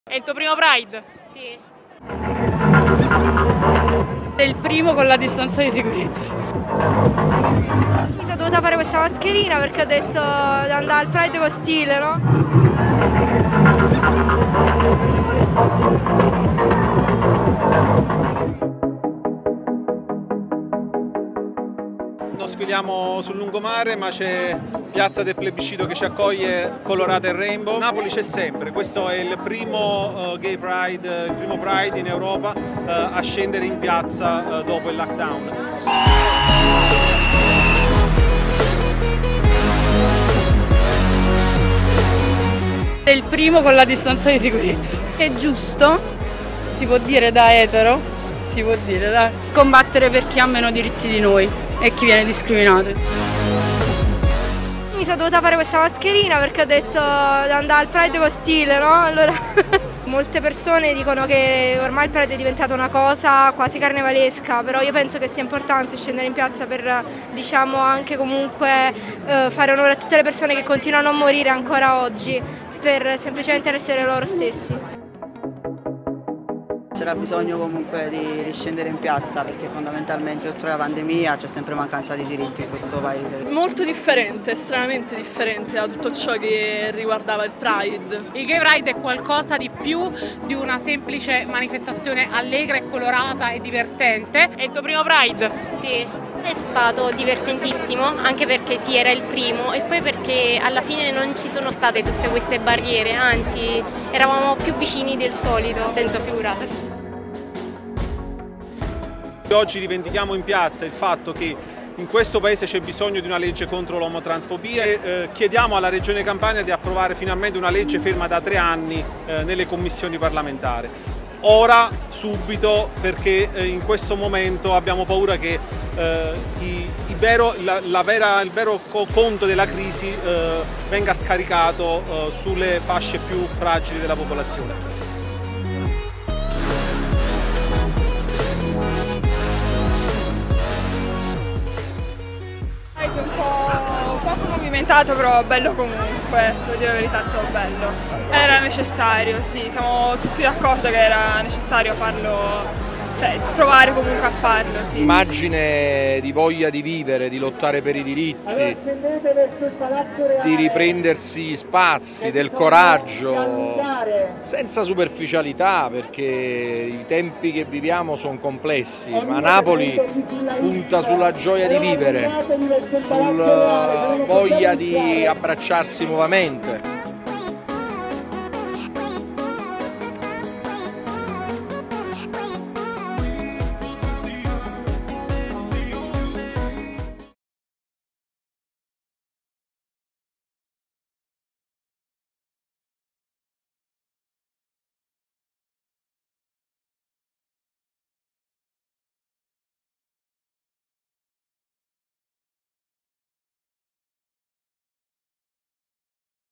È il tuo primo Pride? Sì. È il primo con la distanza di sicurezza. Mi sono dovuta fare questa mascherina perché ho detto di andare al Pride con stile, no? Non sfiliamo sul lungomare, ma c'è Piazza del Plebiscito che ci accoglie colorata in rainbow. Napoli c'è sempre, questo è il primo Gay Pride, il primo Pride in Europa a scendere in piazza dopo il lockdown. È il primo con la distanza di sicurezza. È giusto, si può dire da etero, si può dire da combattere per chi ha meno diritti di noi e chi viene discriminato. Mi sono dovuta fare questa mascherina perché ho detto di andare al Pride con stile, no? Allora molte persone dicono che ormai il Pride è diventata una cosa quasi carnevalesca, però io penso che sia importante scendere in piazza per, diciamo, anche comunque fare onore a tutte le persone che continuano a morire ancora oggi per semplicemente essere loro stessi. C'era bisogno comunque di riscendere in piazza perché fondamentalmente oltre alla pandemia c'è sempre mancanza di diritti in questo paese. Molto differente, estremamente differente da tutto ciò che riguardava il Pride. Il Gay Pride è qualcosa di più di una semplice manifestazione allegra e colorata e divertente. È il tuo primo Pride? Sì, è stato divertentissimo, anche perché sì, era il primo e poi perché alla fine non ci sono state tutte queste barriere, anzi eravamo più vicini del solito, senza figurate. Oggi rivendichiamo in piazza il fatto che in questo paese c'è bisogno di una legge contro l'omotransfobia e chiediamo alla Regione Campania di approvare finalmente una legge ferma da 3 anni nelle commissioni parlamentari. Ora, subito, perché in questo momento abbiamo paura che il vero conto della crisi venga scaricato sulle fasce più fragili della popolazione. Poco movimentato, però bello comunque, devo dire la verità, è stato bello. Era necessario, sì, siamo tutti d'accordo che era necessario farlo, cioè provare comunque a farlo, sì. Immagine di voglia di vivere, di lottare per i diritti, di riprendersi spazi, del coraggio, senza superficialità, perché i tempi che viviamo sono complessi, ma Napoli punta sulla gioia di vivere, sulla voglia di abbracciarsi nuovamente.